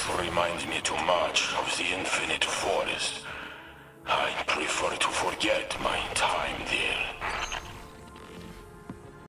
reminds me too much of the infinite forest. I prefer to forget my